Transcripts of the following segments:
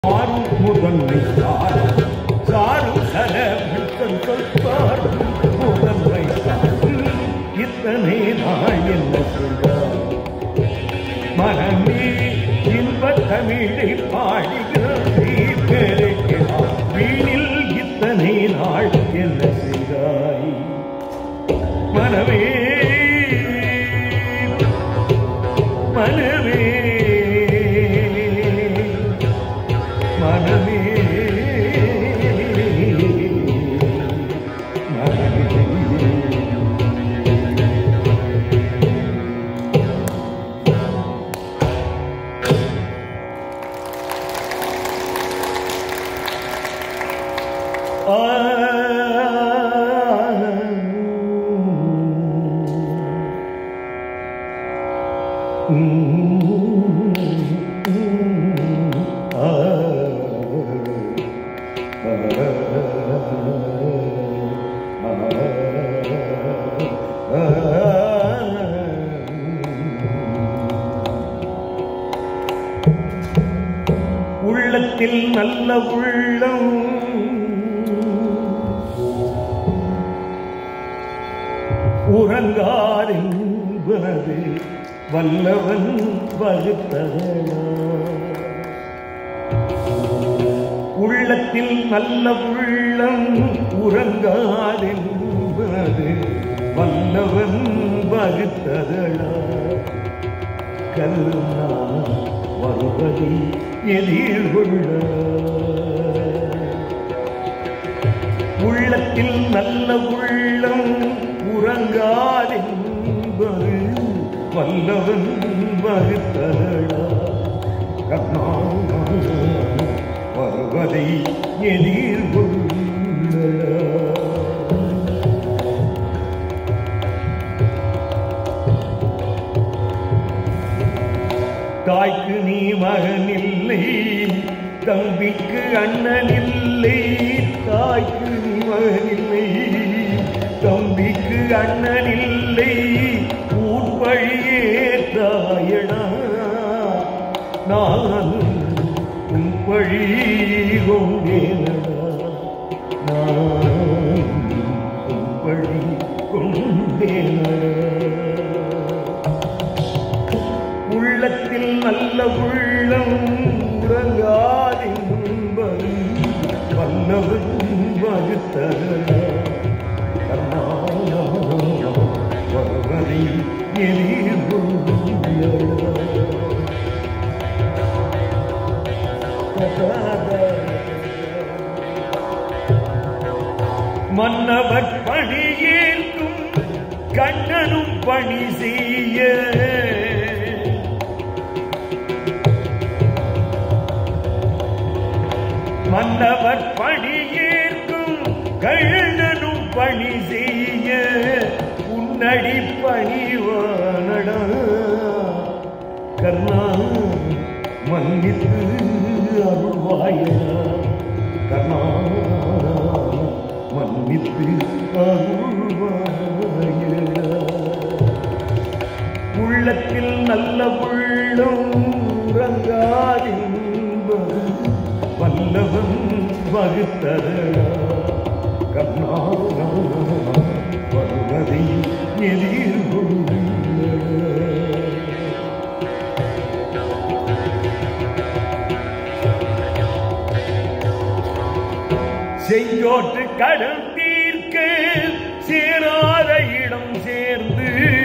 முதன்மை சாரும் சரவன் சொல்வார் முதன்மை இத்தனை நாள் என்ன சொல்வார் மனமே இன்ப தமிழை பாடுகிறார் வீணில் இத்தனை நாள் என்ன செய்தாய் மனமே மனமே மனமே உள்ளத்தில் நல்ல உள்ளம் உறங்காதென்பது வல்லவன் வகுத்ததா உள்ளத்தில் நல்ல உள்ளம் உறங்காதென்பது வல்லவன் வகுத்ததா கருணா வருவதை எதிர்கொள்ள உள்ளத்தில் நல்ல உள்ளம் உறங்காதென்பது வல்லவன் வகுத்ததா கர்ணா வருவதை எதிர்கொள்ள தாய்க்கு நீ மகனில்லை தம்பிக்கு அண்ணனில்லை தாய்க்கு நீ மகனில்லை தம்பிக்கு அண்ணனில்லை ஊர்வழியே தாயடா நான் உன் பழி கொண்டேனடா நான் உன் பழி கொண்டேனடா உள்ளத்தில் நல்ல உள்ளம் உறங்காதென்பது வல்லவன் வகுத்ததா வருவதை மன்னவர் பணியேற்கும் கண்ணனும் பணி செய்ய மன்னவர் பணியேற்கும் கண்ணனும் பணி செய்ய உன்னடி பணிவானடா கர்ணா மன்னித்து அருள்வாயடா கர்ணா மன்னித்து அருள்வாயடா உள்ளத்தில் நல்ல உள்ளம் உறங்காதென்பது வல்லவன் வகுத்ததா கர்ணா வருவதை எதிர்கொள்ள செஞ்சோற்று கடன் தீர்க்க சேராத இடம் சேர்ந்து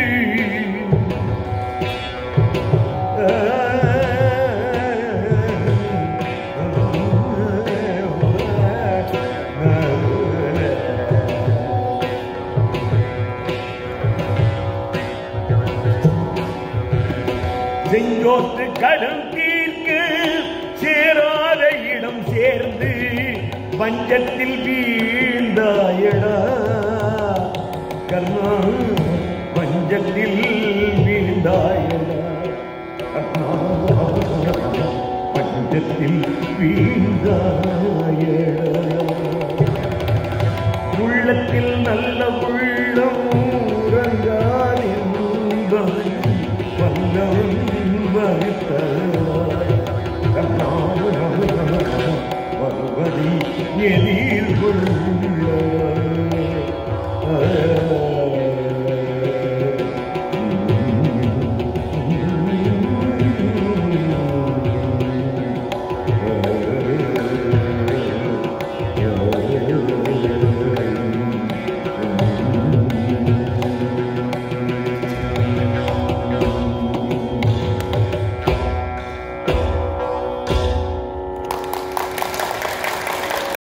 செஞ்சோற்று கடன் தீர்க்க சேராத இடம் சேர்ந்து பஞ்சத்தில் வீழ்ந்தாயடா கர்ணா பஞ்சத்தில் வீழ்ந்தாயடா கர்ணா பஞ்சத்தில் வீழ்ந்தாய்